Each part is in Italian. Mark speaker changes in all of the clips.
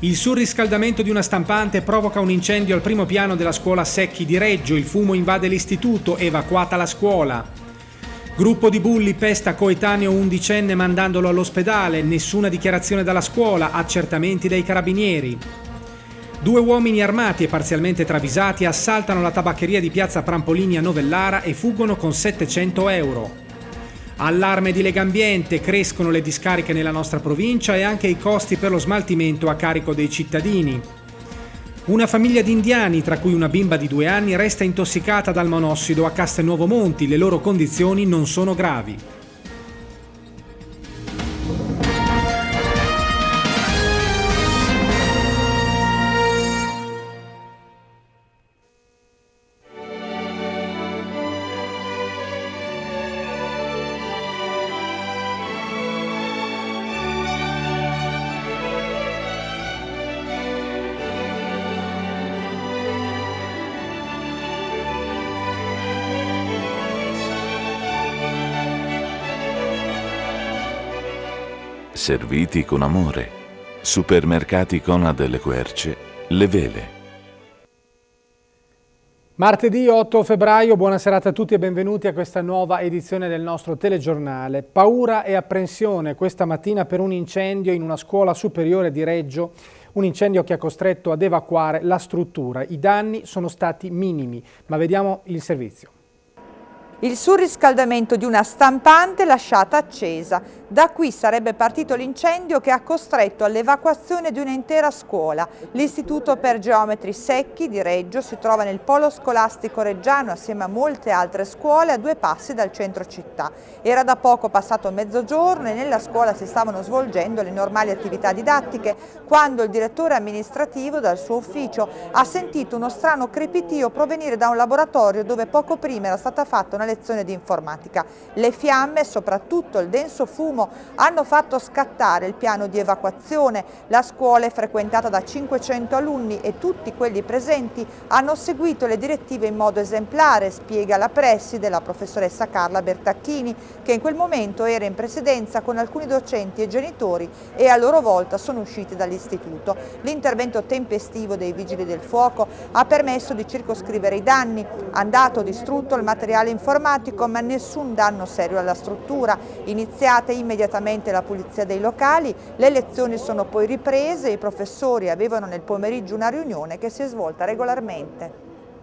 Speaker 1: Il surriscaldamento di una stampante provoca un incendio al primo piano della scuola Secchi di Reggio. Il fumo invade l'istituto, evacuata la scuola. Gruppo di bulli pesta coetaneo undicenne mandandolo all'ospedale. Nessuna dichiarazione dalla scuola, accertamenti dai carabinieri. 2 uomini armati e parzialmente travisati assaltano la tabaccheria di piazza Prampolini a Novellara e fuggono con 700 euro. Allarme di Legambiente, crescono le discariche nella nostra provincia e anche i costi per lo smaltimento a carico dei cittadini. Una famiglia di indiani, tra cui una bimba di 2 anni, resta intossicata dal monossido a Castelnuovo Monti. Le loro condizioni non sono gravi.
Speaker 2: Serviti con amore. Supermercati Conad delle Querce, Le Vele.
Speaker 1: Martedì 8 febbraio, buona serata a tutti e benvenuti a questa nuova edizione del nostro telegiornale. Paura e apprensione questa mattina per un incendio in una scuola superiore di Reggio, un incendio che ha costretto ad evacuare la struttura. I danni sono stati minimi, ma vediamo il servizio.
Speaker 3: Il surriscaldamento di una stampante lasciata accesa. Da qui sarebbe partito l'incendio che ha costretto all'evacuazione di un'intera scuola. L'Istituto per Geometri Secchi di Reggio si trova nel polo scolastico reggiano assieme a molte altre scuole a 2 passi dal centro città. Era da poco passato mezzogiorno e nella scuola si stavano svolgendo le normali attività didattiche quando il direttore amministrativo dal suo ufficio ha sentito uno strano crepitio provenire da un laboratorio dove poco prima era stata fatta una lezione di informatica. Le fiamme e soprattutto il denso fumo hanno fatto scattare il piano di evacuazione. La scuola è frequentata da 500 alunni e tutti quelli presenti hanno seguito le direttive in modo esemplare, spiega la preside, la professoressa Carla Bertacchini, che in quel momento era in presidenza con alcuni docenti e genitori e a loro volta sono usciti dall'istituto. L'intervento tempestivo dei vigili del fuoco ha permesso di circoscrivere i danni. Andato distrutto il materiale informatico, ma nessun danno serio alla struttura. Iniziata immediatamente la pulizia dei locali, le lezioni sono poi riprese, i professori avevano nel pomeriggio una riunione che si è svolta regolarmente.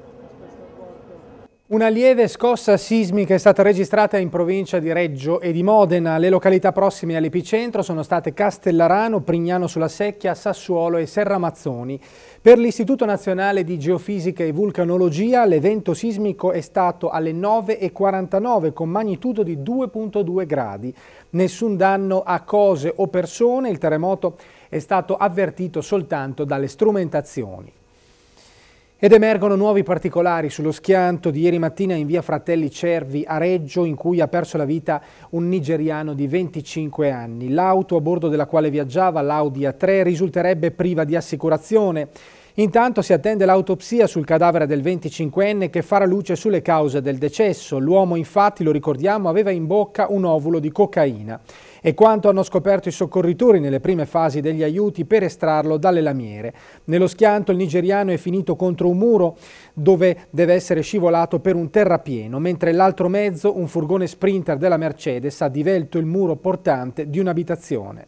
Speaker 1: Una lieve scossa sismica è stata registrata in provincia di Reggio e di Modena. Le località prossime all'epicentro sono state Castellarano, Prignano sulla Secchia, Sassuolo e Serramazzoni. Per l'Istituto Nazionale di Geofisica e Vulcanologia l'evento sismico è stato alle 9:49 con magnitudo di 2,2 gradi. Nessun danno a cose o persone, il terremoto è stato avvertito soltanto dalle strumentazioni. Ed emergono nuovi particolari sullo schianto di ieri mattina in via Fratelli Cervi a Reggio, in cui ha perso la vita un nigeriano di 25 anni. L'auto a bordo della quale viaggiava, l'Audi A3, risulterebbe priva di assicurazione. Intanto si attende l'autopsia sul cadavere del 25enne che farà luce sulle cause del decesso. L'uomo infatti, lo ricordiamo, aveva in bocca un ovulo di cocaina. E quanto hanno scoperto i soccorritori nelle prime fasi degli aiuti per estrarlo dalle lamiere. Nello schianto il nigeriano è finito contro un muro dove deve essere scivolato per un terrapieno, mentre l'altro mezzo, un furgone Sprinter della Mercedes, ha divelto il muro portante di un'abitazione.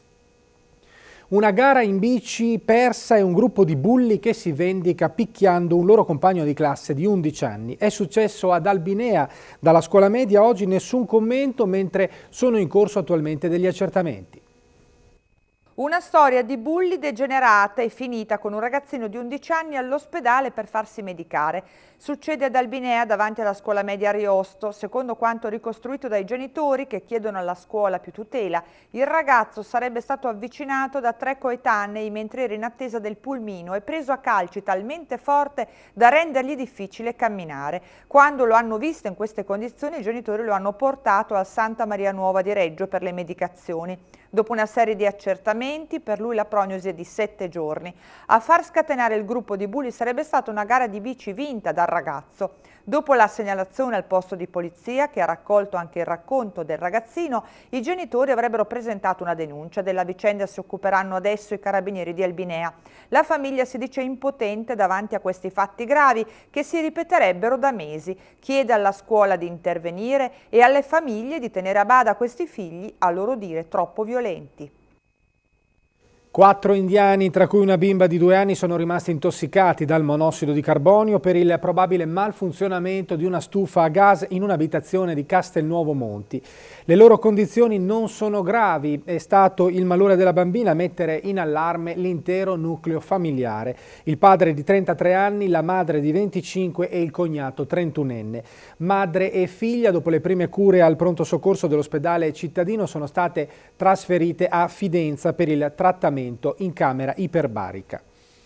Speaker 1: Una gara in bici persa e un gruppo di bulli che si vendica picchiando un loro compagno di classe di 11 anni. È successo ad Albinea. Dalla scuola media oggi nessun commento, mentre sono in corso attualmente degli accertamenti.
Speaker 3: Una storia di bulli degenerata è finita con un ragazzino di 11 anni all'ospedale per farsi medicare. Succede ad Albinea davanti alla scuola media Ariosto. Secondo quanto ricostruito dai genitori che chiedono alla scuola più tutela, il ragazzo sarebbe stato avvicinato da 3 coetanei mentre era in attesa del pulmino e preso a calci talmente forte da rendergli difficile camminare. Quando lo hanno visto in queste condizioni, i genitori lo hanno portato al Santa Maria Nuova di Reggio per le medicazioni. Dopo una serie di accertamenti, per lui la prognosi è di 7 giorni. A far scatenare il gruppo di bulli sarebbe stata una gara di bici vinta dal ragazzo. Dopo la segnalazione al posto di polizia, che ha raccolto anche il racconto del ragazzino, i genitori avrebbero presentato una denuncia. Della vicenda si occuperanno adesso i carabinieri di Albinea. La famiglia si dice impotente davanti a questi fatti gravi che si ripeterebbero da mesi. Chiede alla scuola di intervenire e alle famiglie di tenere a bada questi figli, a loro dire troppo violenti.
Speaker 1: 4 indiani, tra cui una bimba di 2 anni, sono rimasti intossicati dal monossido di carbonio per il probabile malfunzionamento di una stufa a gas in un'abitazione di Castelnuovo Monti. Le loro condizioni non sono gravi, è stato il malore della bambina a mettere in allarme l'intero nucleo familiare. Il padre di 33 anni, la madre di 25 e il cognato 31enne. Madre e figlia, dopo le prime cure al pronto soccorso dell'ospedale cittadino, sono state trasferite a Fidenza per il trattamento in camera iperbarica.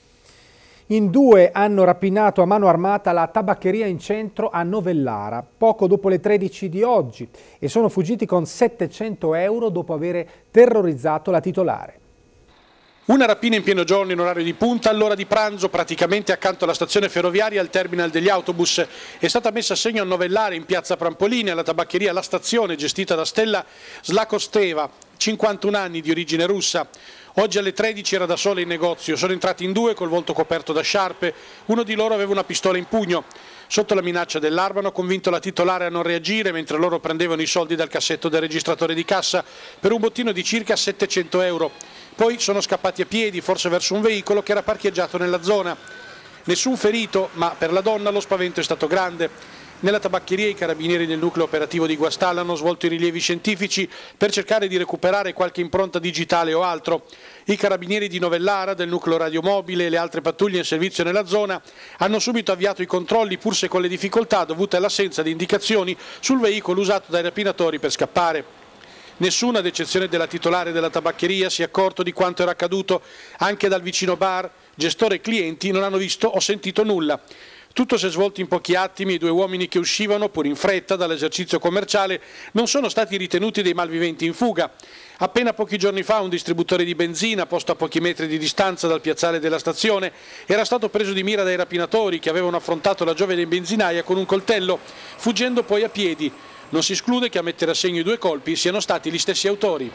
Speaker 1: In 2 hanno rapinato a mano armata la tabaccheria in centro a Novellara, poco dopo le 13 di oggi, e sono fuggiti con 700 euro dopo aver terrorizzato la titolare.
Speaker 4: Una rapina in pieno giorno in orario di punta, all'ora di pranzo, praticamente accanto alla stazione ferroviaria al terminal degli autobus. È stata messa a segno a Novellara, in piazza Prampolini, alla tabaccheria La Stazione, gestita da Stella Slakosteva, 51 anni, di origine russa. Oggi alle 13 era da sola in negozio, sono entrati in 2 col volto coperto da sciarpe, uno di loro aveva una pistola in pugno. Sotto la minaccia dell'arma hanno convinto la titolare a non reagire mentre loro prendevano i soldi dal cassetto del registratore di cassa per un bottino di circa 700 euro. Poi sono scappati a piedi, forse verso un veicolo che era parcheggiato nella zona. Nessun ferito, ma per la donna lo spavento è stato grande. Nella tabaccheria i carabinieri del nucleo operativo di Guastalla hanno svolto i rilievi scientifici per cercare di recuperare qualche impronta digitale o altro. I carabinieri di Novellara, del nucleo radiomobile e le altre pattuglie in servizio nella zona hanno subito avviato i controlli, pur se con le difficoltà dovute all'assenza di indicazioni sul veicolo usato dai rapinatori per scappare. Nessuno, ad eccezione della titolare della tabaccheria, si è accorto di quanto era accaduto. Anche dal vicino bar, gestore e clienti non hanno visto o sentito nulla. Tutto si è svolto in pochi attimi. I 2 uomini che uscivano, pur in fretta, dall'esercizio commerciale non sono stati ritenuti dei malviventi in fuga. Appena pochi giorni fa un distributore di benzina, posto a pochi metri di distanza dal piazzale della stazione, era stato preso di mira dai rapinatori che avevano affrontato la giovane benzinaia con un coltello, fuggendo poi a piedi. Non si esclude che a mettere a segno i 2 colpi siano stati gli stessi autori.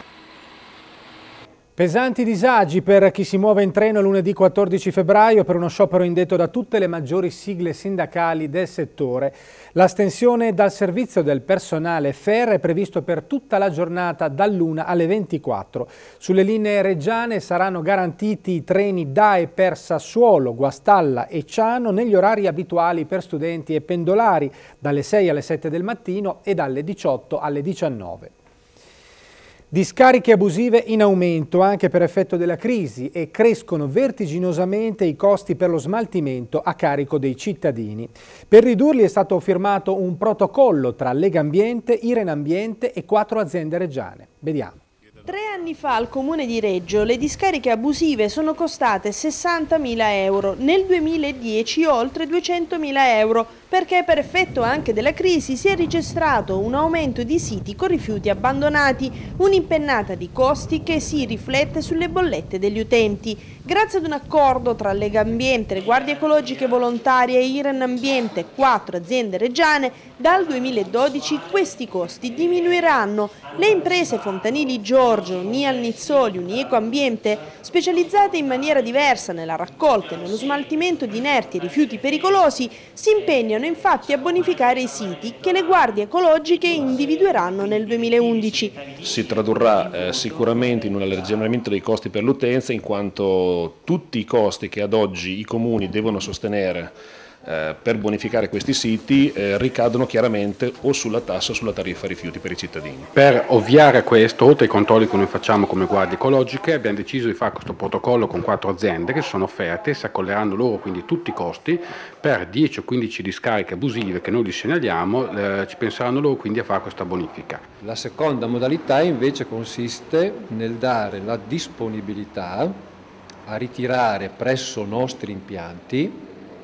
Speaker 1: Pesanti disagi per chi si muove in treno lunedì 14 febbraio per uno sciopero indetto da tutte le maggiori sigle sindacali del settore. L'astensione dal servizio del personale FER è previsto per tutta la giornata dall'1 alle 24. Sulle linee reggiane saranno garantiti i treni da e per Sassuolo, Guastalla e Ciano negli orari abituali per studenti e pendolari, dalle 6 alle 7 del mattino e dalle 18 alle 19. Discariche abusive in aumento anche per effetto della crisi e crescono vertiginosamente i costi per lo smaltimento a carico dei cittadini. Per ridurli è stato firmato un protocollo tra Lega Ambiente, Iren Ambiente e 4 aziende reggiane. Vediamo.
Speaker 5: 3 anni fa al comune di Reggio le discariche abusive sono costate 60.000 euro, nel 2010 oltre 200.000 euro, perché per effetto anche della crisi si è registrato un aumento di siti con rifiuti abbandonati, un'impennata di costi che si riflette sulle bollette degli utenti. Grazie ad un accordo tra Lega Ambiente, le Guardie Ecologiche Volontarie e Iren Ambiente, 4 aziende reggiane, dal 2012 questi costi diminuiranno. Le imprese Fontanili Giorgio, Nial Nizzoli, Unieco Ambiente, specializzate in maniera diversa nella raccolta e nello smaltimento di inerti e rifiuti pericolosi, si impegnano infatti a bonificare i siti che le guardie ecologiche individueranno nel 2011.
Speaker 6: Si tradurrà sicuramente in un alleggerimento dei costi per l'utenza, in quanto tutti i costi che ad oggi i comuni devono sostenere per bonificare questi siti ricadono chiaramente o sulla tassa o sulla tariffa rifiuti per i cittadini.
Speaker 7: Per ovviare a questo, oltre ai controlli che noi facciamo come guardie ecologiche, abbiamo deciso di fare questo protocollo con 4 aziende che sono offerte, si accolleranno loro quindi tutti i costi per 10 o 15 discariche abusive che noi li segnaliamo, ci penseranno loro quindi a fare questa bonifica.
Speaker 8: La seconda modalità invece consiste nel dare la disponibilità a ritirare presso nostri impianti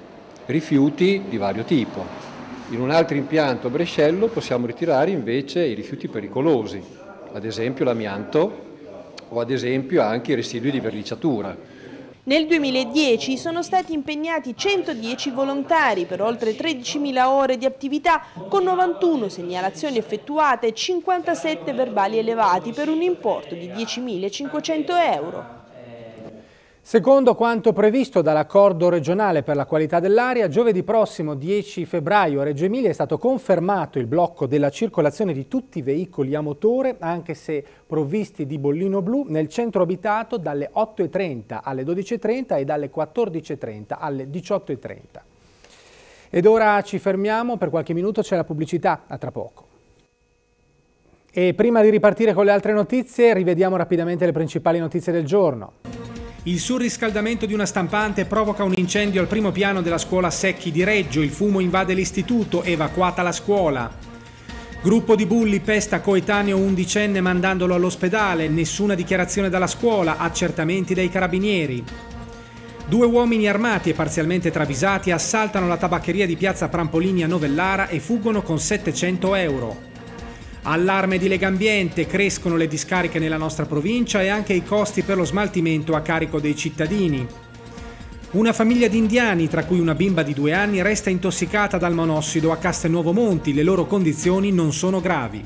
Speaker 8: rifiuti di vario tipo. In un altro impianto a Brescello possiamo ritirare invece i rifiuti pericolosi, ad esempio l'amianto o ad esempio anche i residui di verniciatura.
Speaker 5: Nel 2010 sono stati impegnati 110 volontari per oltre 13.000 ore di attività, con 91 segnalazioni effettuate e 57 verbali elevati per un importo di 10.500 euro.
Speaker 1: Secondo quanto previsto dall'accordo regionale per la qualità dell'aria, giovedì prossimo 10 febbraio a Reggio Emilia è stato confermato il blocco della circolazione di tutti i veicoli a motore, anche se provvisti di bollino blu, nel centro abitato dalle 8:30 alle 12:30 e dalle 14:30 alle 18:30. Ed ora ci fermiamo, per qualche minuto c'è la pubblicità, a tra poco. E prima di ripartire con le altre notizie, rivediamo rapidamente le principali notizie del giorno. Il surriscaldamento di una stampante provoca un incendio al primo piano della scuola Secchi di Reggio. Il fumo invade l'istituto, evacuata la scuola. Gruppo di bulli pesta coetaneo undicenne mandandolo all'ospedale. Nessuna dichiarazione dalla scuola, accertamenti dai carabinieri. 2 uomini armati e parzialmente travisati assaltano la tabaccheria di piazza Prampolini a Novellara e fuggono con 700 euro. Allarme di Legambiente, crescono le discariche nella nostra provincia e anche i costi per lo smaltimento a carico dei cittadini. Una famiglia di indiani, tra cui una bimba di 2 anni, resta intossicata dal monossido a Castelnuovo Monti. Le loro condizioni non sono gravi.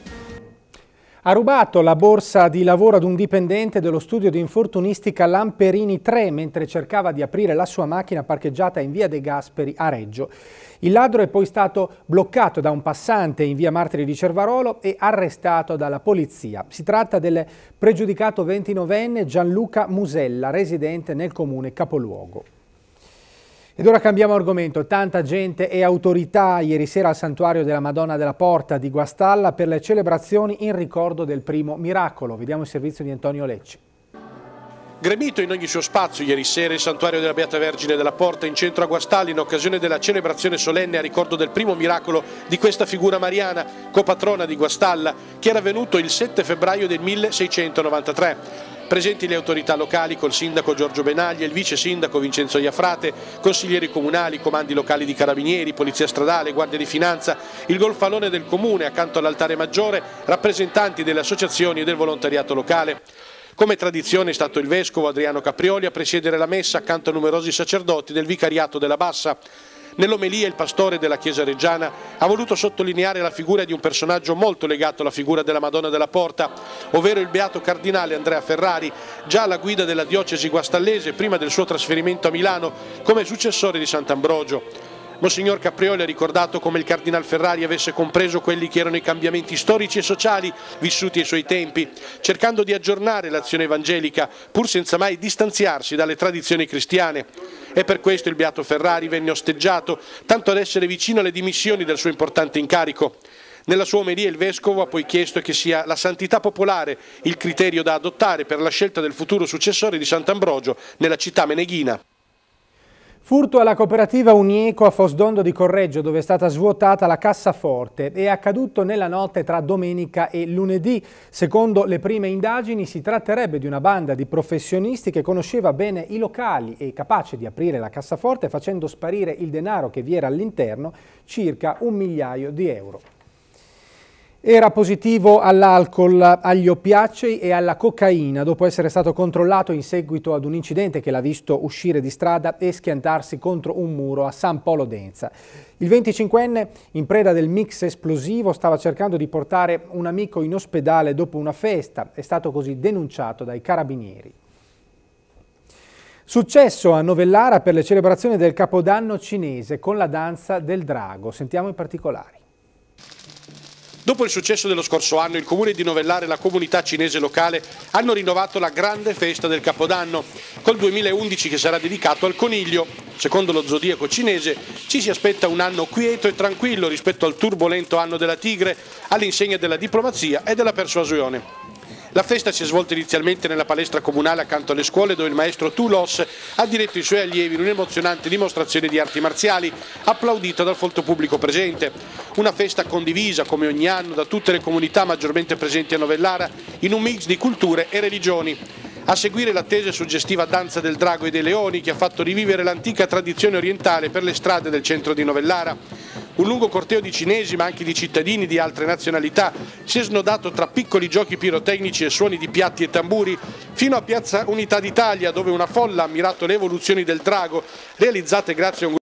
Speaker 1: Ha rubato la borsa di lavoro ad un dipendente dello studio di infortunistica Lamperini 3 mentre cercava di aprire la sua macchina parcheggiata in via De Gasperi a Reggio. Il ladro è poi stato bloccato da un passante in via Martiri di Cervarolo e arrestato dalla polizia. Si tratta del pregiudicato 29enne Gianluca Musella, residente nel comune capoluogo. Ed ora cambiamo argomento. Tanta gente e autorità ieri sera al santuario della Madonna della Porta di Guastalla per le celebrazioni in ricordo del primo miracolo. Vediamo il servizio di Antonio Lecci.
Speaker 4: Gremito in ogni suo spazio ieri sera il santuario della Beata Vergine della Porta in centro a Guastalla in occasione della celebrazione solenne a ricordo del primo miracolo di questa figura mariana, copatrona di Guastalla, che era avvenuto il 7 febbraio del 1693. Presenti le autorità locali col sindaco Giorgio Benaglia, il vice sindaco Vincenzo Iafrate, consiglieri comunali, comandi locali di carabinieri, polizia stradale, guardia di finanza, il golfalone del comune accanto all'altare maggiore, rappresentanti delle associazioni e del volontariato locale. Come tradizione è stato il vescovo Adriano Caprioli a presiedere la messa accanto a numerosi sacerdoti del vicariato della Bassa. Nell'omelia il pastore della Chiesa reggiana ha voluto sottolineare la figura di un personaggio molto legato alla figura della Madonna della Porta, ovvero il beato cardinale Andrea Ferrari, già alla guida della diocesi guastallese prima del suo trasferimento a Milano come successore di Sant'Ambrogio. Monsignor Caprioli ha ricordato come il Cardinal Ferrari avesse compreso quelli che erano i cambiamenti storici e sociali vissuti ai suoi tempi, cercando di aggiornare l'azione evangelica, pur senza mai distanziarsi dalle tradizioni cristiane. E per questo il Beato Ferrari venne osteggiato, tanto ad essere vicino alle dimissioni del suo importante incarico. Nella sua omelia il Vescovo ha poi chiesto che sia la santità popolare il criterio da adottare per la scelta del futuro successore di Sant'Ambrogio nella città meneghina.
Speaker 1: Furto alla cooperativa Unieco a Fosdondo di Correggio, dove è stata svuotata la cassaforte. È accaduto nella notte tra domenica e lunedì. Secondo le prime indagini si tratterebbe di una banda di professionisti che conosceva bene i locali e capace di aprire la cassaforte facendo sparire il denaro che vi era all'interno, circa 1 migliaio di euro. Era positivo all'alcol, agli oppiacei e alla cocaina dopo essere stato controllato in seguito ad un incidente che l'ha visto uscire di strada e schiantarsi contro un muro a San Polo d'Enza. Il 25enne, in preda del mix esplosivo, stava cercando di portare un amico in ospedale dopo una festa. È stato così denunciato dai carabinieri. Successo a Novellara per le celebrazioni del Capodanno cinese con la danza del drago. Sentiamo i particolari.
Speaker 4: Dopo il successo dello scorso anno, il comune di Novellara e la comunità cinese locale hanno rinnovato la grande festa del Capodanno, col 2011 che sarà dedicato al coniglio. Secondo lo zodiaco cinese ci si aspetta un anno quieto e tranquillo rispetto al turbolento anno della tigre, all'insegna della diplomazia e della persuasione. La festa si è svolta inizialmente nella palestra comunale accanto alle scuole, dove il maestro Tu Los ha diretto i suoi allievi in un'emozionante dimostrazione di arti marziali, applaudita dal folto pubblico presente. Una festa condivisa, come ogni anno, da tutte le comunità maggiormente presenti a Novellara, in un mix di culture e religioni. A seguire l'attesa e suggestiva danza del drago e dei leoni, che ha fatto rivivere l'antica tradizione orientale per le strade del centro di Novellara. Un lungo corteo di cinesi ma anche di cittadini di altre nazionalità si è snodato tra piccoli giochi pirotecnici e suoni di piatti e tamburi fino a Piazza Unità d'Italia, dove una folla ha ammirato le evoluzioni del drago realizzate grazie a un